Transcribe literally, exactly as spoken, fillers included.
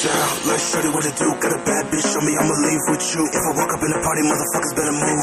down, let's show you what to do. Got a bad bitch on me, I'ma leave with you. If I walk up in the party, motherfuckers better move.